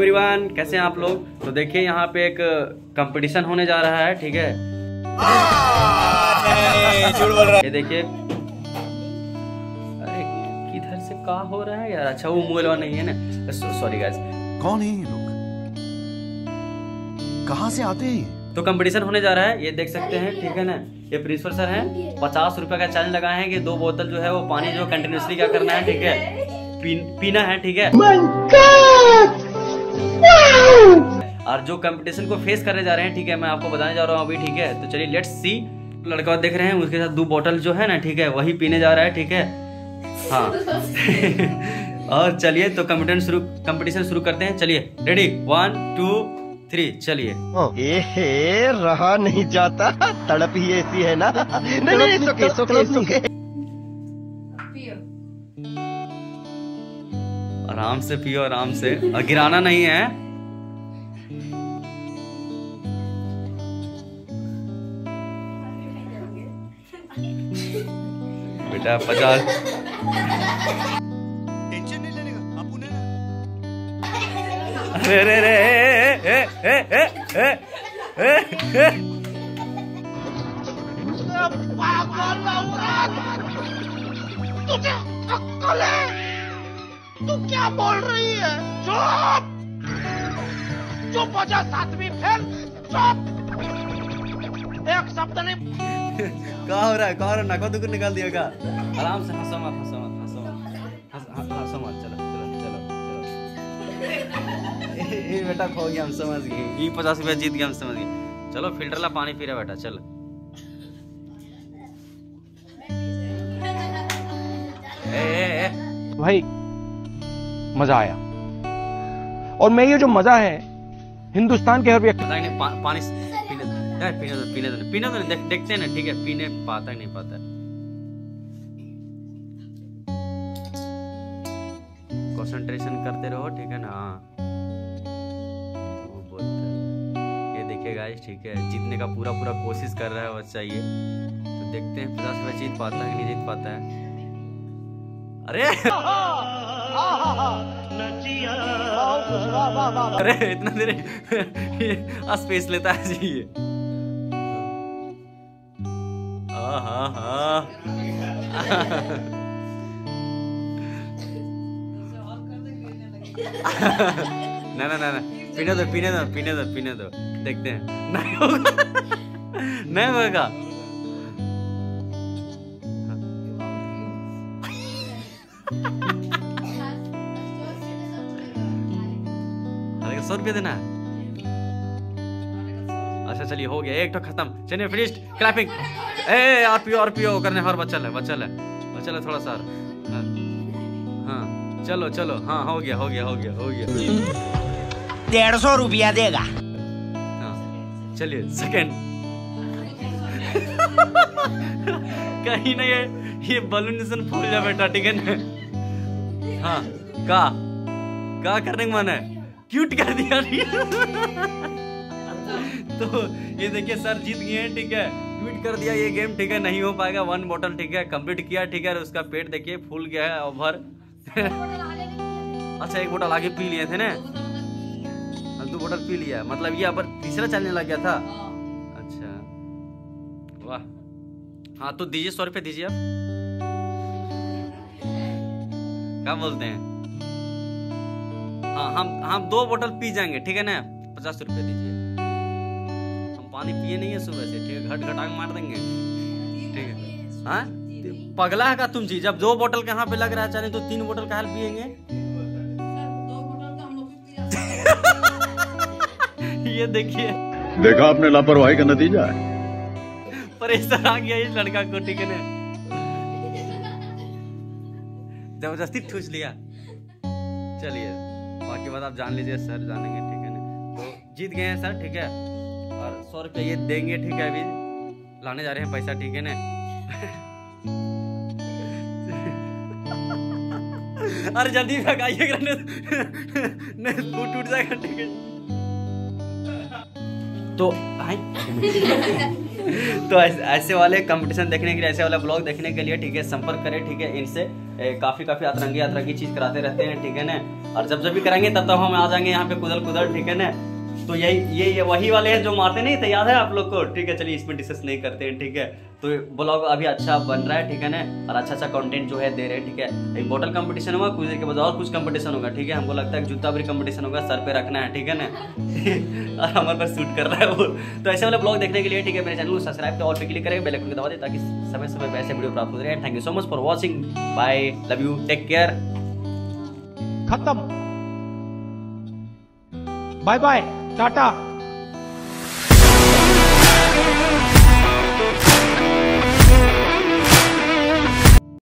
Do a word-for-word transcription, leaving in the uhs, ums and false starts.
Everyone, कैसे हैं आप लोग। तो देखिए यहाँ पे एक कंपटीशन होने जा रहा है, ठीक है। ये देखिए, अरे किधर से क्या हो रहा है यार। अच्छा वो मोबाइल वाला नहीं है ना, सॉरी गाइस। कौन है ये लोग, कहाँ से आते हैं? तो कंपटीशन होने जा रहा है, ये देख सकते हैं, ठीक है ना। ये प्रिंसिपल सर हैं, पचास रुपए का चैलेंज लगाए हैं कि दो बोतल जो है वो पानी जो कंटिन्यूसली क्या करना है, ठीक है, पी, पीना है, ठीक है। और जो कंपटीशन को फेस करने जा रहे हैं, ठीक है, मैं आपको बताने जा रहा हूँ अभी, ठीक है। तो चलिए लेट्स सी। लड़का देख रहे हैं, उसके साथ दो बोतल जो है ना, ठीक है, वही पीने जा रहा है, ठीक है। हाँ और चलिए तो कंपटीशन शुरू कंपटीशन शुरू करते हैं। चलिए रेडी, वन टू थ्री, चलिए। ए रहा नहीं जाता, तड़प ही ऐसी है ना। नहीं नहीं सुके सुके सुके। आराम से पियो, आराम से, और गिराना नहीं है। बेटा पचास टेंशन नहीं लेने का, आप उन्हें अरे रे रे ए ए ए ए ए ए तुझे अक्ल है? तू क्या बोल रही है? चुप चुप हो जा, सातवीं फेल, चुप। एक शब्द नहीं। क्या हो रहा है, क्या हो रहा है, नाका दुकर निकाल दिया का। आराम से, हंसो मत, हंसो मत, हंसो मत, हंसो मत, चलो चलो चलो चलो। ये बेटा खो गया, हम समझ गए, ये पचास रुपया जीत गया, हम समझ गए। चलो फिल्टर ला पानी पी रहा बेटा, चलो। ए, ए, ए। भाई मजा आया, और मैं ये जो मजा है हिंदुस्तान के हर व्यक्ति पता ही नहीं, पा, पानी पीने दो यार, पीने दो पीने दो पीने दो देख, देखते हैं ना, ठीक है, पीने पाता ही नहीं पाता। कंसंट्रेशन करते रहो, ठीक है ना। तो बोलते, ये देखिए गाइस, ठीक है, जीतने का पूरा पूरा कोशिश कर रहा है बच्चा ये। तो देखते हैं पचास रुपया जीत पाता है कि नहीं जीत पाता है। अरे अरे इतना देर स्पेस लेता है जी ये। हाँ हाँ ना ना ना ना, पीने दो पीने दो पीने दो पीने दो, देखते हैं। नहीं होगा, नहीं होगा। सौ रुपया देना है। अच्छा चलिए, हो गया, एक तो खत्म। चलिए फिनिश्ड, क्लैपिंग। ए और पियो और पियो करने, और बच्चा है बच्चा है बच्चा है थोड़ा सा। हाँ, हाँ चलो चलो, हाँ हो गया हो गया हो गया हो गया। डेढ़ सौ रुपया देगा। हाँ चलिए सेकेंड। कहीं ना ये ये बलून निशन फूल जा बेटा, ठीक है ना। हाँ का का करने का मन है, क्यूट कर दिया। तो ये देखिए सर जीत गए हैं, ठीक है, क्यूट कर दिया ये गेम, ठीक है। नहीं हो पाएगा, वन बोतल, ठीक है, कंप्लीट किया, ठीक है। उसका पेट देखिए फूल गया है ओवर। अच्छा एक बोतल आगे पी लिए थे ना, दो बोतल पी लिया, मतलब ये अब तीसरा चलने लग गया था। अच्छा वाह। हाँ तो दीजिए, सौ रुपये दीजिए आप। क्या बोलते हैं? हाँ हम हम दो बोतल पी जाएंगे, ठीक है ना, पचास रुपए दीजिए। हम पानी पिए नहीं है सुबह से, ठीक है, घट घटा के मार देंगे, ठीक है। हाँ पगला है का तुम चीज, जब दो बोतल कहाँ पे लग रहा है चले, तो तीन बोतल कहाँ पियेंगे। ये देखिए, देखा आपने लापरवाही का नतीजा है। प्रेशर आ गया इस लड़का को, ठीक है ना, जबरदस्ती ठूस लिया। चलिए बाकी बात आप जान लीजिए, सर जानेंगे, ठीक है ना। तो जीत गए हैं सर, ठीक है, और सौ रुपये ये देंगे, ठीक है, अभी लाने जा रहे हैं पैसा, ठीक है ना। अरे जल्दी भगाइएगा, नहीं टूट जाएगा, ठीक है। तो हाय तो ऐसे, ऐसे वाले कंपटीशन देखने के लिए, ऐसे वाला ब्लॉग देखने के लिए ठीक है संपर्क करें, ठीक है इनसे। ए, काफी काफी अतरंगी अतरंगी चीज कराते रहते हैं, ठीक है ना। और जब जब भी कराएंगे तब तब हम आ जाएंगे यहाँ पे कुदल कुदल, ठीक है ना। तो यही ये, ये वही वाले हैं जो मारते नहीं थे, याद है आप लोग को, ठीक है। चलिए इसमें डिस्कस नहीं करते हैं, ठीक है। तो ब्लॉग अभी अच्छा बन रहा है, ठीक है ना, और अच्छा अच्छा कंटेंट जो है दे रहे हैं, ठीक है। एक बोतल कंपटीशन होगा, कुछ देर के बाद और कुछ कंपटीशन होगा, ठीक है। हमको लगता है कि जूता भी कंपटीशन होगा, सर पे रखना है, ठीक है ना। और हमारे पर शूट कर रहा है वो। तो ऐसे वाले ब्लॉग देखने के लिए, ठीक है, मेरे चैनल को सब्सक्राइब और पे क्लिक करें, बेल आइकन को दबा दें ताकि समय समय पे ऐसे वीडियो प्राप्त होते रहे। Thank you so much for watching, bye, love you, take care, खत्म, बाय बाय, टाटा।